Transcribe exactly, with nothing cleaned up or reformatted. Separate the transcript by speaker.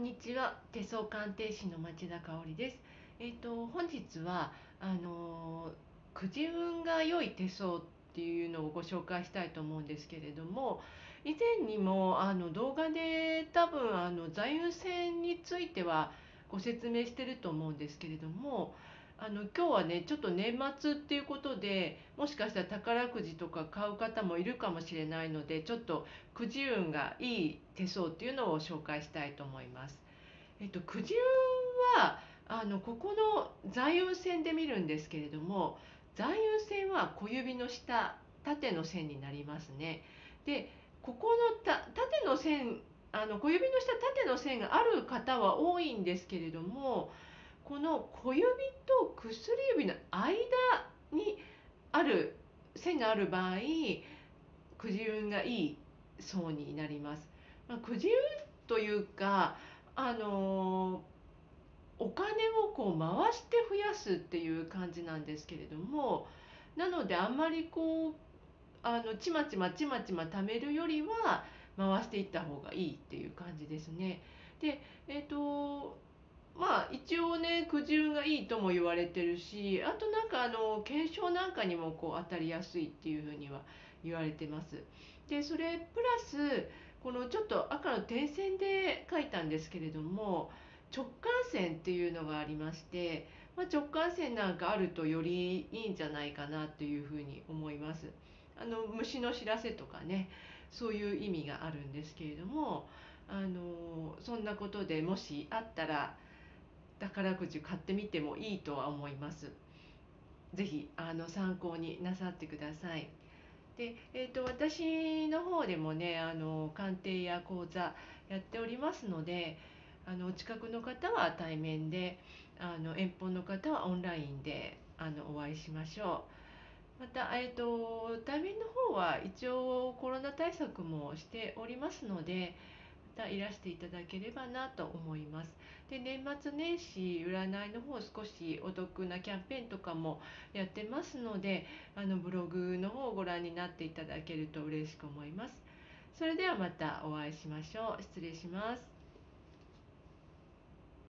Speaker 1: にちは、手相鑑定士の町田香織です。えっ、と本日はあのくじ運が良い手相っていうのをご紹介したいと思うんですけれども、以前にもあの動画で多分あの座右戦についてはご説明してると思うんですけれども、あの今日はねちょっと年末っていうことで、もしかしたら宝くじとか買う方もいるかもしれないので、ちょっとくじ運がいい手相っていうのを紹介したいと思います。えっと、くじ運はあのここの座右線で見るんですけれども、座右線は小指の下縦の線になりますね。でここのた縦の線、あの小指の下縦の線がある方は多いんですけれども、この小指と薬指の間にある線がある場合、くじ運がいい層になります。まあ、くじ運というか、あのお金をこう回して増やすっていう感じなんですけれども、なのであんまりこうあのちまちまちまちま貯めるよりは回していった方がいいっていう感じですね。で、えっ、とまあ一応ねくじ運がいいとも言われてるし、あとなんかあの検証なんかにもこう当たりやすいっていうふうには言われてます。でそれプラスこのちょっと赤の点線で書いたんですけれども、直感線っていうのがありまして、まあ、直感線なんかあるとよりいいんじゃないかなというふうに思います。あの虫の知らせとかね、そういう意味があるんですけれども、あのそんなことでもしあったら宝くじ買ってみてもいいとは思います。ぜひあの参考になさってください。で、えーと、私の方でもねあの鑑定や講座やっておりますので、あのお近くの方は対面で、あの遠方の方はオンラインであのお会いしましょう。また、えーと、対面の方は一応コロナ対策もしておりますので、またいらしていただければなと思います。で、年末年始占いの方少しお得なキャンペーンとかもやってますので、あのブログの方をご覧になっていただけると嬉しく思います。それではまたお会いしましょう。失礼します。